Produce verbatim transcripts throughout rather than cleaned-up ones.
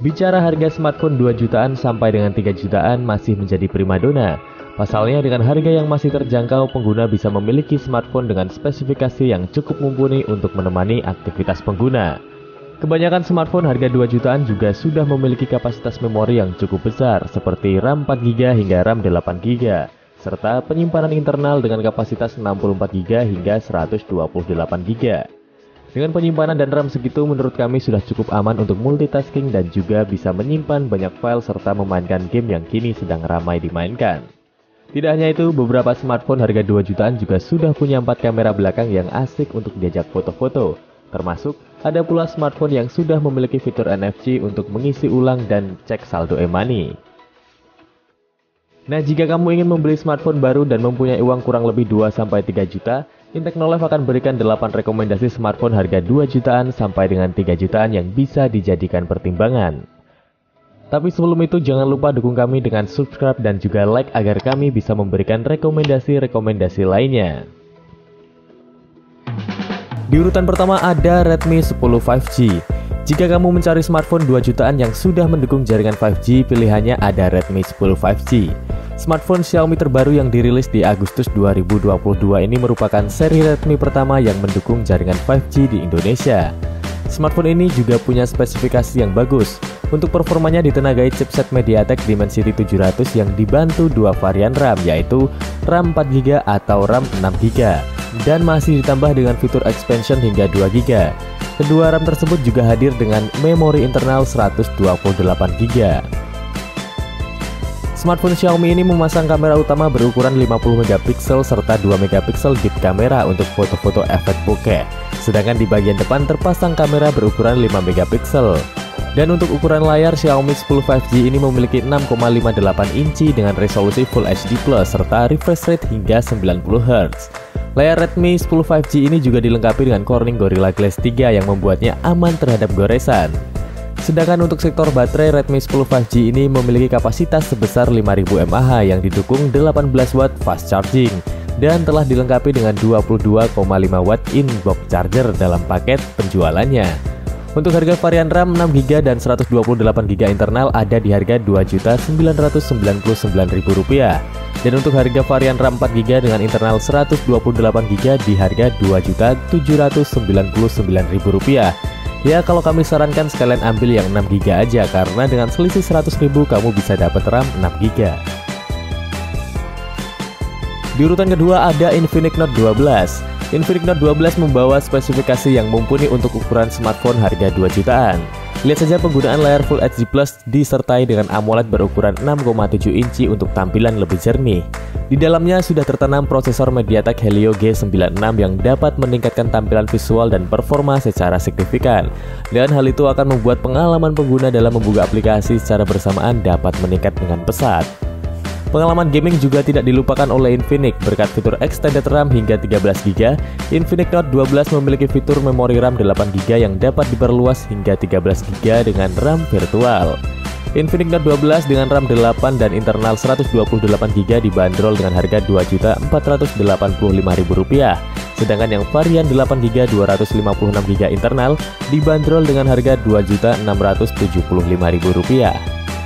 Bicara harga smartphone dua jutaan sampai dengan tiga jutaan masih menjadi primadona. Pasalnya dengan harga yang masih terjangkau, pengguna bisa memiliki smartphone dengan spesifikasi yang cukup mumpuni untuk menemani aktivitas pengguna. Kebanyakan smartphone harga dua jutaan juga sudah memiliki kapasitas memori yang cukup besar seperti RAM empat giga hingga RAM delapan giga, serta penyimpanan internal dengan kapasitas enam puluh empat giga hingga seratus dua puluh delapan giga. Dengan penyimpanan dan RAM segitu, menurut kami sudah cukup aman untuk multitasking dan juga bisa menyimpan banyak file serta memainkan game yang kini sedang ramai dimainkan. Tidak hanya itu, beberapa smartphone harga dua jutaan juga sudah punya empat kamera belakang yang asik untuk diajak foto-foto. Termasuk, ada pula smartphone yang sudah memiliki fitur N F C untuk mengisi ulang dan cek saldo e-money. Nah, jika kamu ingin membeli smartphone baru dan mempunyai uang kurang lebih dua sampai tiga juta, Intechnolive akan berikan delapan rekomendasi smartphone harga dua jutaan sampai dengan tiga jutaan yang bisa dijadikan pertimbangan. Tapi sebelum itu jangan lupa dukung kami dengan subscribe dan juga like agar kami bisa memberikan rekomendasi-rekomendasi lainnya. Di urutan pertama ada Redmi sepuluh lima G. Jika kamu mencari smartphone dua jutaan yang sudah mendukung jaringan lima G, pilihannya ada Redmi sepuluh lima G. Smartphone Xiaomi terbaru yang dirilis di Agustus dua ribu dua puluh dua ini merupakan seri Redmi pertama yang mendukung jaringan lima G di Indonesia. Smartphone ini juga punya spesifikasi yang bagus. Untuk performanya ditenagai chipset MediaTek Dimensity tujuh ratus yang dibantu dua varian RAM, yaitu RAM empat giga atau RAM enam giga, dan masih ditambah dengan fitur expansion hingga dua giga. Kedua RAM tersebut juga hadir dengan memori internal seratus dua puluh delapan giga. Smartphone Xiaomi ini memasang kamera utama berukuran lima puluh megapiksel serta dua megapiksel deep kamera untuk foto-foto efek bokeh. Sedangkan di bagian depan terpasang kamera berukuran lima megapiksel. Dan untuk ukuran layar, Xiaomi sepuluh lima G ini memiliki enam koma lima delapan inci dengan resolusi Full H D plus serta refresh rate hingga sembilan puluh hertz. Layar Redmi sepuluh lima G ini juga dilengkapi dengan Corning Gorilla Glass tiga yang membuatnya aman terhadap goresan. Sedangkan untuk sektor baterai, Redmi sepuluh lima G ini memiliki kapasitas sebesar lima ribu mAh yang didukung delapan belas watt fast charging dan telah dilengkapi dengan dua puluh dua koma lima watt in-box charger dalam paket penjualannya. Untuk harga varian RAM enam giga dan seratus dua puluh delapan giga internal ada di harga dua juta sembilan ratus sembilan puluh sembilan ribu rupiah. Dan untuk harga varian RAM empat giga dengan internal seratus dua puluh delapan giga di harga dua juta tujuh ratus sembilan puluh sembilan ribu rupiah. Ya, kalau kami sarankan sekalian ambil yang enam giga aja, karena dengan selisih seratus ribu kamu bisa dapat RAM enam giga. Di urutan kedua ada Infinix Note dua belas. Infinix Note dua belas membawa spesifikasi yang mumpuni untuk ukuran smartphone harga dua jutaan. Lihat saja penggunaan layar Full H D plus disertai dengan AMOLED berukuran enam koma tujuh inci untuk tampilan lebih jernih. Di dalamnya sudah tertanam prosesor MediaTek Helio G sembilan puluh enam yang dapat meningkatkan tampilan visual dan performa secara signifikan. Dan hal itu akan membuat pengalaman pengguna dalam membuka aplikasi secara bersamaan dapat meningkat dengan pesat. Pengalaman gaming juga tidak dilupakan oleh Infinix. Berkat fitur extended RAM hingga tiga belas giga, Infinix Note dua belas memiliki fitur memori RAM delapan giga yang dapat diperluas hingga tiga belas giga dengan RAM virtual. Infinix Note dua belas dengan RAM delapan dan internal seratus dua puluh delapan giga dibanderol dengan harga dua juta empat ratus delapan puluh lima ribu rupiah. Sedangkan yang varian delapan giga dua ratus lima puluh enam giga internal dibanderol dengan harga dua juta enam ratus tujuh puluh lima ribu rupiah.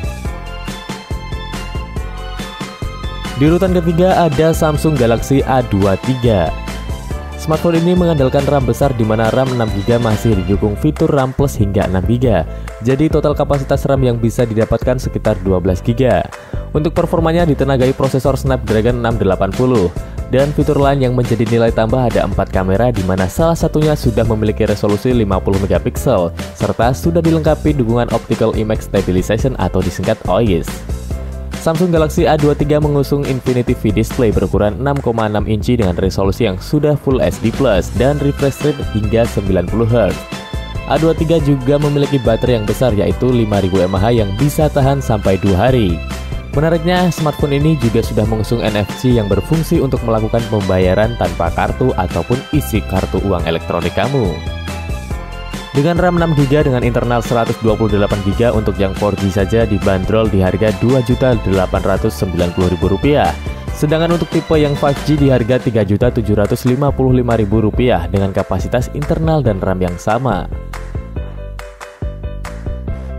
Di urutan ketiga ada Samsung Galaxy A dua puluh tiga. Smartphone ini mengandalkan RAM besar di mana RAM enam giga masih didukung fitur RAM Plus hingga enam giga. Jadi total kapasitas RAM yang bisa didapatkan sekitar dua belas giga. Untuk performanya ditenagai prosesor Snapdragon enam delapan puluh. Dan fitur lain yang menjadi nilai tambah ada empat kamera di mana salah satunya sudah memiliki resolusi lima puluh megapiksel serta sudah dilengkapi dukungan Optical Image Stabilization atau disingkat O I S. Samsung Galaxy A dua puluh tiga mengusung Infinity V Display berukuran enam koma enam inci dengan resolusi yang sudah Full H D plus dan refresh rate hingga sembilan puluh hertz. A dua puluh tiga juga memiliki baterai yang besar yaitu lima ribu mAh yang bisa tahan sampai dua hari. Menariknya, smartphone ini juga sudah mengusung N F C yang berfungsi untuk melakukan pembayaran tanpa kartu ataupun isi kartu uang elektronik kamu. Dengan RAM enam giga dengan internal seratus dua puluh delapan giga untuk yang empat G saja dibanderol di harga dua juta delapan ratus sembilan puluh ribu rupiah. Sedangkan untuk tipe yang lima G di harga tiga juta tujuh ratus lima puluh lima ribu rupiah dengan kapasitas internal dan RAM yang sama.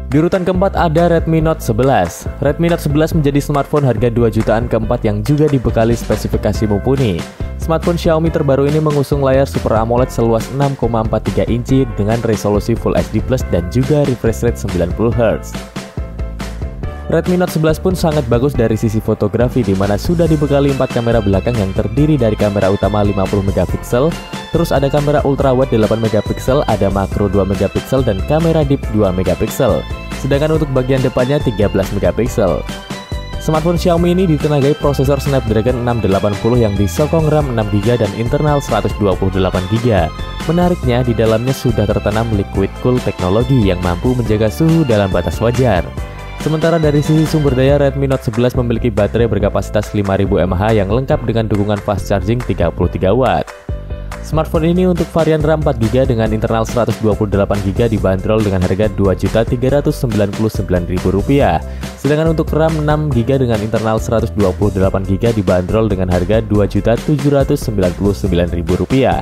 Di urutan keempat ada Redmi Note sebelas. Redmi Note sebelas menjadi smartphone harga dua jutaan keempat yang juga dibekali spesifikasi mumpuni. Smartphone Xiaomi terbaru ini mengusung layar Super AMOLED seluas enam koma empat tiga inci dengan resolusi Full H D plus dan juga refresh rate sembilan puluh hertz. Redmi Note sebelas pun sangat bagus dari sisi fotografi, di mana sudah dibekali empat kamera belakang yang terdiri dari kamera utama lima puluh megapiksel, terus ada kamera ultrawide delapan megapiksel, ada makro dua megapiksel, dan kamera deep dua megapiksel. Sedangkan untuk bagian depannya tiga belas megapiksel. Smartphone Xiaomi ini ditenagai prosesor Snapdragon enam delapan puluh yang disokong RAM enam giga dan internal seratus dua puluh delapan giga. Menariknya, di dalamnya sudah tertanam liquid cool teknologi yang mampu menjaga suhu dalam batas wajar. Sementara dari sisi sumber daya, Redmi Note sebelas memiliki baterai berkapasitas lima ribu mAh yang lengkap dengan dukungan fast charging tiga puluh tiga watt. Smartphone ini untuk varian RAM empat giga dengan internal seratus dua puluh delapan giga dibanderol dengan harga dua juta tiga ratus sembilan puluh sembilan ribu rupiah. Sedangkan untuk RAM enam giga dengan internal seratus dua puluh delapan giga dibanderol dengan harga dua juta tujuh ratus sembilan puluh sembilan ribu rupiah.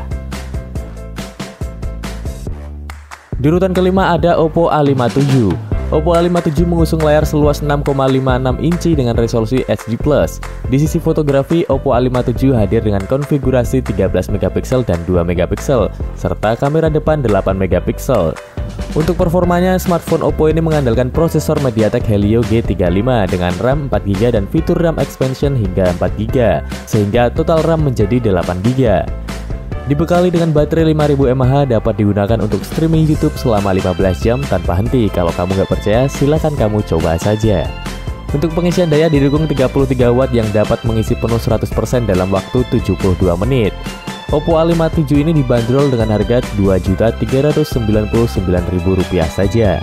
Di urutan kelima ada Oppo A lima tujuh. Oppo A lima tujuh mengusung layar seluas enam koma lima enam inci dengan resolusi H D plus. Di sisi fotografi, Oppo A lima tujuh hadir dengan konfigurasi tiga belas megapiksel dan dua megapiksel, serta kamera depan delapan megapiksel. Untuk performanya, smartphone Oppo ini mengandalkan prosesor MediaTek Helio G tiga puluh lima dengan RAM empat giga dan fitur RAM expansion hingga empat giga, sehingga total RAM menjadi delapan giga. Dibekali dengan baterai lima ribu mAh, dapat digunakan untuk streaming YouTube selama lima belas jam tanpa henti. Kalau kamu nggak percaya, silahkan kamu coba saja. Untuk pengisian daya didukung tiga puluh tiga watt yang dapat mengisi penuh seratus persen dalam waktu tujuh puluh dua menit. Oppo A lima tujuh ini dibanderol dengan harga dua juta tiga ratus sembilan puluh sembilan ribu rupiah saja.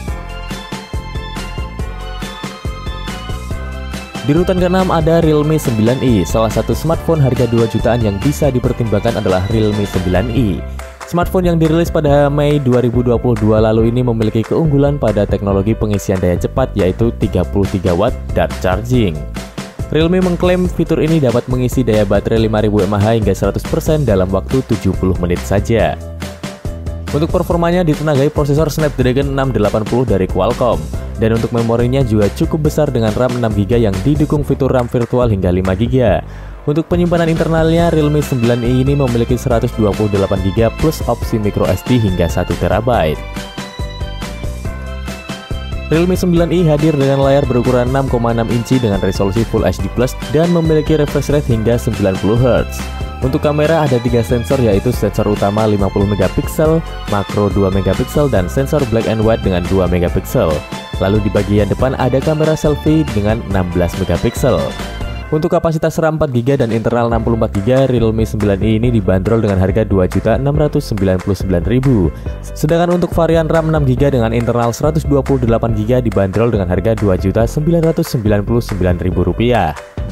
Di urutan keenam ada Realme sembilan i. Salah satu smartphone harga dua jutaan yang bisa dipertimbangkan adalah Realme sembilan i. Smartphone yang dirilis pada Mei dua ribu dua puluh dua lalu ini memiliki keunggulan pada teknologi pengisian daya cepat, yaitu tiga puluh tiga watt dart charging. Realme mengklaim fitur ini dapat mengisi daya baterai lima ribu mAh hingga seratus persen dalam waktu tujuh puluh menit saja. Untuk performanya ditenagai prosesor Snapdragon enam delapan puluh dari Qualcomm. Dan untuk memorinya juga cukup besar dengan RAM enam giga yang didukung fitur RAM virtual hingga lima giga. Untuk penyimpanan internalnya, Realme sembilan i ini memiliki seratus dua puluh delapan giga plus opsi microSD hingga satu terabyte. Realme sembilan i hadir dengan layar berukuran enam koma enam inci dengan resolusi Full H D plus dan memiliki refresh rate hingga sembilan puluh hertz. Untuk kamera ada tiga sensor, yaitu sensor utama lima puluh megapiksel, makro dua megapiksel, dan sensor black and white dengan dua megapiksel. Lalu di bagian depan ada kamera selfie dengan enam belas megapiksel. Untuk kapasitas RAM empat giga dan internal enam puluh empat giga, Realme sembilan i ini dibanderol dengan harga dua juta enam ratus sembilan puluh sembilan ribu. Sedangkan untuk varian RAM enam giga dengan internal seratus dua puluh delapan giga dibanderol dengan harga dua juta sembilan ratus sembilan puluh sembilan ribu rupiah.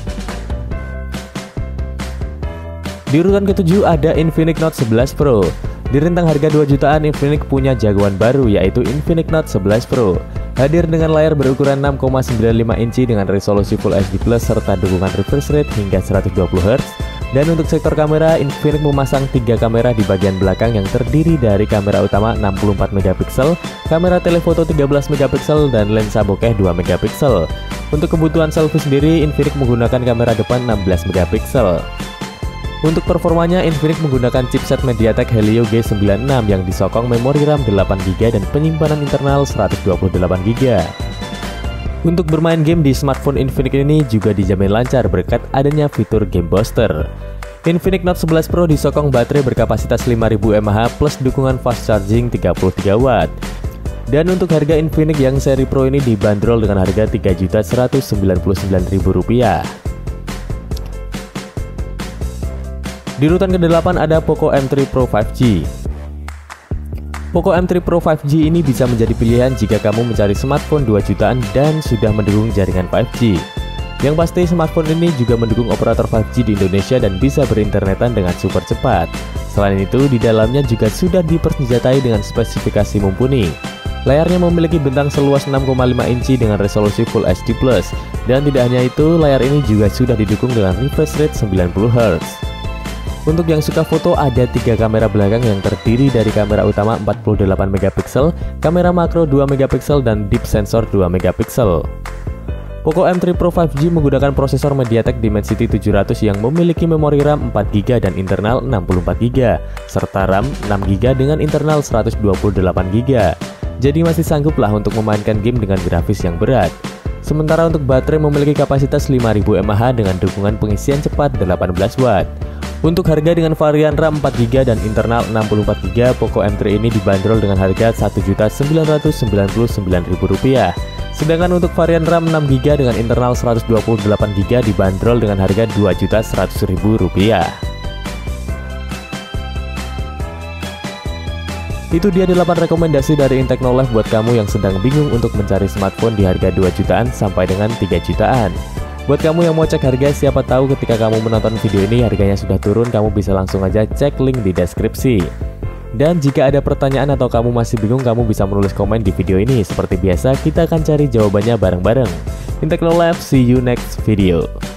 Di urutan ketujuh ada Infinix Note sebelas Pro. Di rentang harga dua jutaan, Infinix punya jagoan baru, yaitu Infinix Note sebelas Pro. Hadir dengan layar berukuran enam koma sembilan lima inci dengan resolusi Full H D plus serta dukungan refresh rate hingga seratus dua puluh hertz. Dan untuk sektor kamera, Infinix memasang tiga kamera di bagian belakang yang terdiri dari kamera utama enam puluh empat megapiksel, kamera telefoto tiga belas megapiksel, dan lensa bokeh dua megapiksel. Untuk kebutuhan selfie sendiri, Infinix menggunakan kamera depan enam belas megapiksel. Untuk performanya, Infinix menggunakan chipset MediaTek Helio G sembilan puluh enam yang disokong memori RAM delapan giga dan penyimpanan internal seratus dua puluh delapan giga. Untuk bermain game di smartphone Infinix ini juga dijamin lancar berkat adanya fitur Game Booster. Infinix Note sebelas Pro disokong baterai berkapasitas lima ribu mAh plus dukungan fast charging tiga puluh tiga watt. Dan untuk harga Infinix yang seri Pro ini dibanderol dengan harga tiga juta seratus sembilan puluh sembilan ribu rupiah. Di urutan kedelapan ada Poco M tiga Pro lima G. Poco M tiga Pro lima G ini bisa menjadi pilihan jika kamu mencari smartphone dua jutaan dan sudah mendukung jaringan lima G. Yang pasti smartphone ini juga mendukung operator lima G di Indonesia dan bisa berinternetan dengan super cepat. Selain itu, di dalamnya juga sudah dipersenjatai dengan spesifikasi mumpuni. Layarnya memiliki bentang seluas enam koma lima inci dengan resolusi Full H D plus. Dan tidak hanya itu, layar ini juga sudah didukung dengan refresh rate sembilan puluh hertz. Untuk yang suka foto, ada tiga kamera belakang yang terdiri dari kamera utama empat puluh delapan megapiksel, kamera makro dua megapiksel, dan deep sensor dua megapiksel. Poco M tiga Pro lima G menggunakan prosesor MediaTek Dimensity tujuh ratus yang memiliki memori RAM empat giga dan internal enam puluh empat giga, serta RAM enam giga dengan internal seratus dua puluh delapan giga. Jadi masih sangguplah untuk memainkan game dengan grafis yang berat. Sementara untuk baterai memiliki kapasitas lima ribu mAh dengan dukungan pengisian cepat delapan belas watt. Untuk harga dengan varian RAM empat giga dan internal enam puluh empat giga, Poco M tiga ini dibanderol dengan harga satu juta sembilan ratus sembilan puluh sembilan ribu rupiah. Sedangkan untuk varian RAM enam giga dengan internal seratus dua puluh delapan giga dibanderol dengan harga dua juta seratus ribu rupiah. Itu dia delapan rekomendasi dari Inteknolive buat kamu yang sedang bingung untuk mencari smartphone di harga dua jutaan sampai dengan tiga jutaan. Buat kamu yang mau cek harga, siapa tahu ketika kamu menonton video ini harganya sudah turun, kamu bisa langsung aja cek link di deskripsi. Dan jika ada pertanyaan atau kamu masih bingung, kamu bisa menulis komen di video ini. Seperti biasa, kita akan cari jawabannya bareng-bareng. Inteknolive, see you next video.